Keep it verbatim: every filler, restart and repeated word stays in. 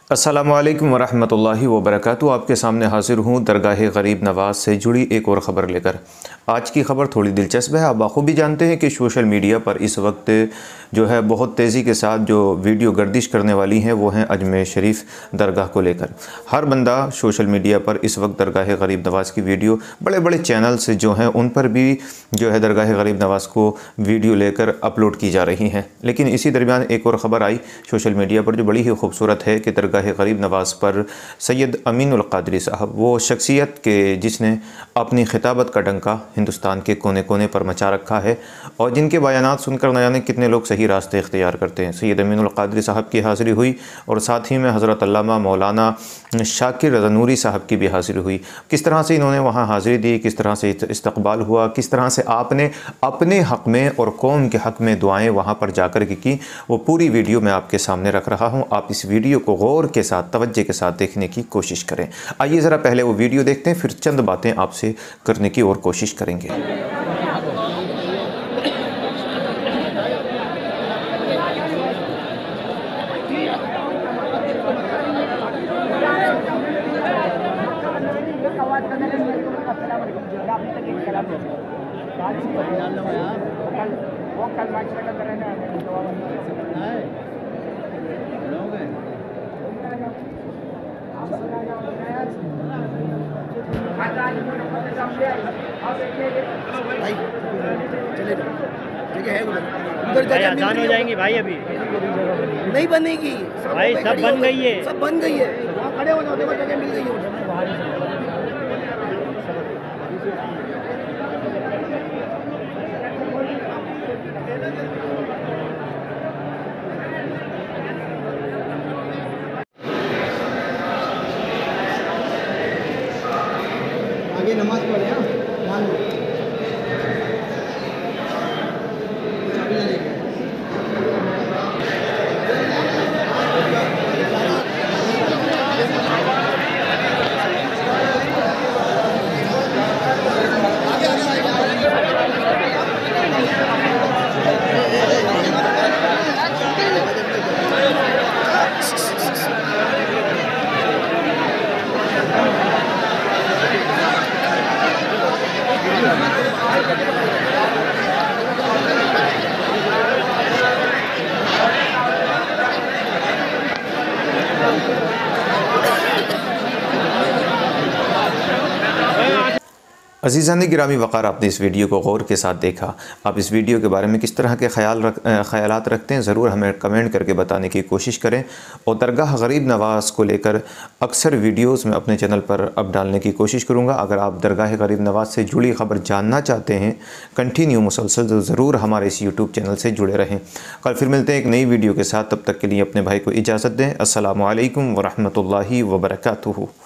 अस्सलामुअलैकुम वरहमतुल्लाहि वबरकातुहू। आपके सामने हाजिर हूँ दरगाह गरीब नवाज़ से जुड़ी एक और ख़बर लेकर। आज की ख़बर थोड़ी दिलचस्प है। आप बखूबी जानते हैं कि सोशल मीडिया पर इस वक्त जो है बहुत तेज़ी के साथ जो वीडियो गर्दिश करने वाली हैं वो हैं अजमेर शरीफ दरगाह को लेकर। हर बंदा सोशल मीडिया पर इस वक्त दरगाह गरीब नवाज़ की वीडियो, बड़े बड़े चैनल्स जो हैं उन पर भी जो है दरगाह गरीब नवाज़ को वीडियो लेकर अपलोड की जा रही हैं। लेकिन इसी दरमियान एक और ख़बर आई सोशल मीडिया पर जो बड़ी ही खूबसूरत है कि दरगाह गरीब नवाज़ पर सैयद अमीनुल क़ादरी साहब, वो शख्सियत के जिसने अपनी खिताबत का डंका हिंदुस्तान के कोने कोने पर मचा रखा है और जिनके बयानात सुनकर न जाने कितने लोग सही रास्ते इख्तियार करते हैं। सैयद अमीनुल क़ादरी साहब की हाज़िरी हुई और साथ ही में हज़रत अल्लामा मौलाना शाकिर रज़ा नूरी साहब की भी हाज़िरी हुई। किस तरह से इन्होंने वहाँ हाज़िरी दी, किस तरह से इस्तक़बाल हुआ, किस तरह से आपने अपने हक़ में और कौम के हक़ में दुआएँ वहाँ पर जाकर के की, वो पूरी वीडियो मैं आपके सामने रख रहा हूँ। आप इस वीडियो को गौर के साथ, तवज्जो के साथ देखने की कोशिश करें। आइए ज़रा पहले वो वीडियो देखते हैं, फिर चंद बातें आपसे करने की और कोशिश करेंगे। भाई चले जगह है उधर उधर भाई जगह आसान हो जाएंगी भाई, अभी नहीं बनेगी भाई, सब बन गई है, सब बन गई है। वहाँ खड़े हो जाओ, देखो जगह मिल गई है उधर। आगे नमाज पढ़े हाँ, ध्यान दो। चाबी ले लेके। अज़ीज़ान गिरामी वक़ार, आपने इस वीडियो को गौर के साथ देखा। आप इस वीडियो के बारे में किस तरह के ख्याल रख ख्यालात रखते हैं, ज़रूर हमें कमेंट करके बताने की कोशिश करें। और दरगाह गरीब नवाज़ को लेकर अक्सर वीडियोस में अपने चैनल पर अब डालने की कोशिश करूँगा। अगर आप दरगाह गरीब नवाज़ से जुड़ी ख़बर जानना चाहते हैं कंटिन्यू मुसलसल, तो ज़रूर हमारे इस यूट्यूब चैनल से जुड़े रहें। कल फिर मिलते हैं एक नई वीडियो के साथ, तब तक के लिए अपने भाई को इजाज़त दें। अस्सलामु अलैकुम वरहमतुल्लाहि वबरकातुहू।